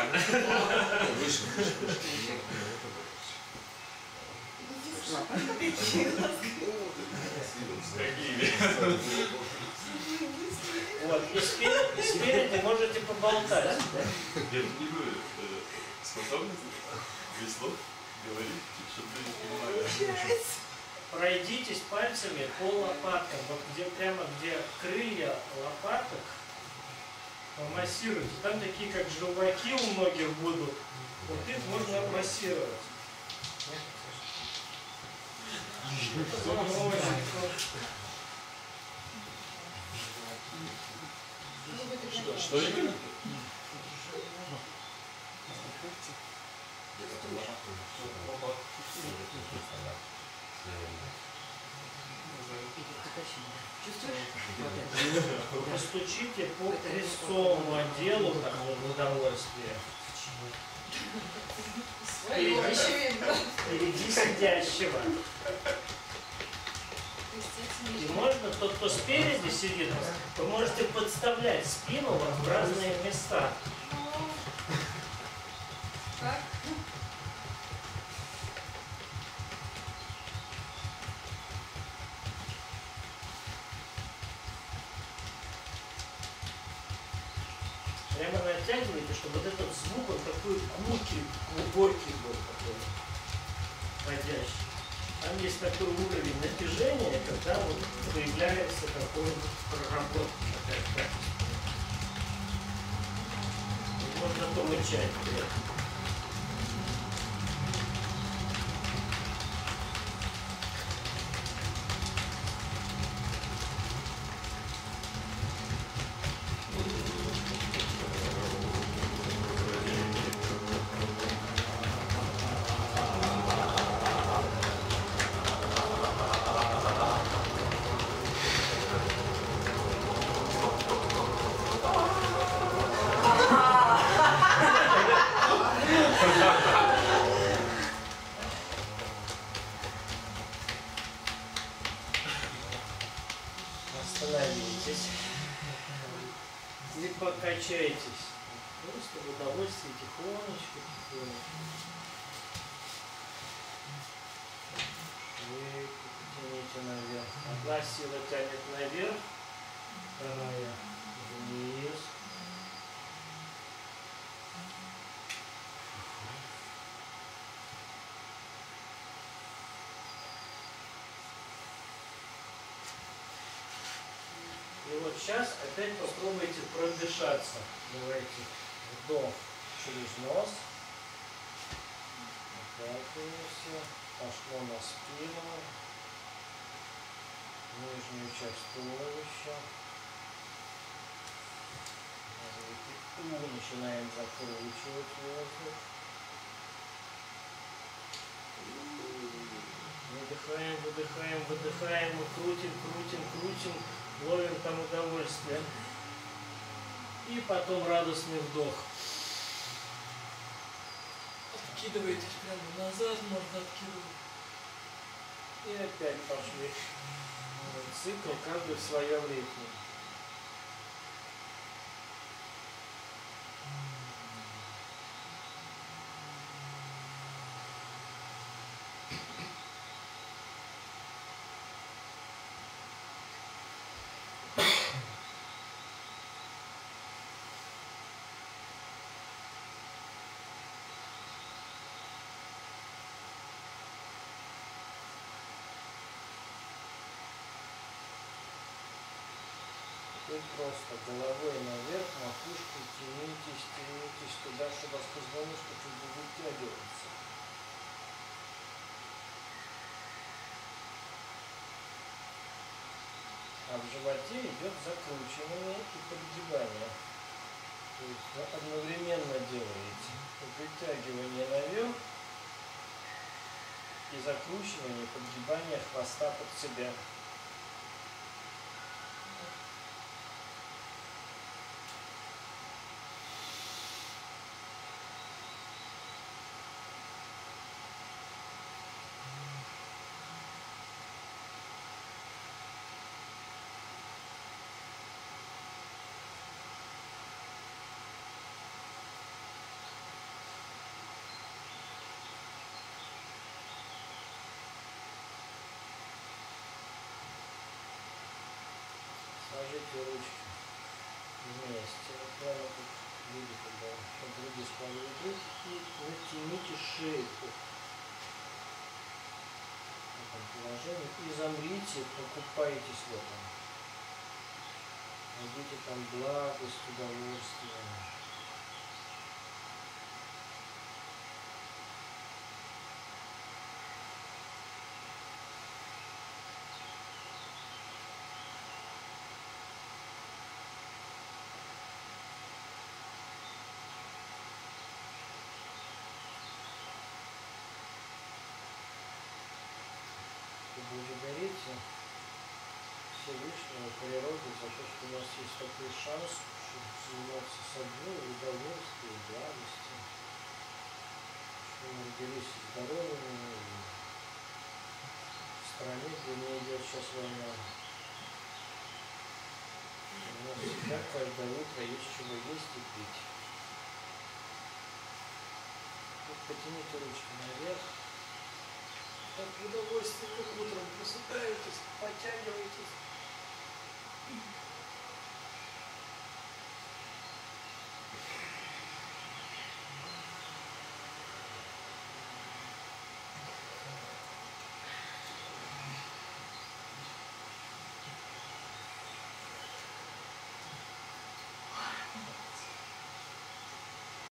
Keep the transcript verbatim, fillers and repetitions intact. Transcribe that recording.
нормально. Выше, выше, выше. Вот, и спереди, спереди можете поболтать. Я не говорю, способность без слов говорить, чтобы ты не понимали. Пройдитесь пальцами по лопаткам, вот где прямо где крылья лопаток, помассируйте. Там такие как желваки у многих будут, вот их можно массировать. Что, что именно? Постучите по крестцовому отделу такого удовольствия. Впереди, впереди сидящего. И можно, тот, кто спереди сидит, вы можете подставлять спину в разные места. Прямо натягиваете, чтобы вот этот звук, он такой гулкий, глубокий был такой, входящий. Там есть такой уровень натяжения, когда вот появляется такой проработка. Можно помычать при этом. Остановитесь и покачайтесь. Просто в удовольствие тихонечко, тихонечко. Шейку потяните наверх. Одна сила тянет наверх, вторая вниз. И вот сейчас опять попробуйте продышаться. Давайте вдох через нос. Отталкиваемся. Пошло на спину. Нижнюю часть туловища. Начинаем закручивать воздух. Выдыхаем, выдыхаем, выдыхаем. Мы крутим, крутим, крутим. Ловим там удовольствие. И потом радостный вдох. Откидываетесь прямо назад, можно откидывать. И опять пошли. Цикл, каждый в своем ритме. И просто головой наверх, макушкой тянитесь, тянитесь туда, чтобы позвоночник чуть бы вытягивался. А в животе идет закручивание и подгибание. То есть вы одновременно делаете вытягивание наверх и закручивание, подгибание хвоста под себя. потяните ручки вместе. Вот прямо как люди, когда от груди складывают руки, и натяните шейку в этом положении и замрите, покупайтесь в этом. Найдите там благость, удовольствие. Благодарите Всевышнего, природу за то, что у нас есть такой шанс заниматься собой, удовольствием, благостью, что мы родились здоровыми в стране, где не идет сейчас война. У нас всегда каждое утро есть чего есть и пить. Вот потяните ручки наверх. Так удовольствие, как утром просыпаетесь, подтягиваетесь.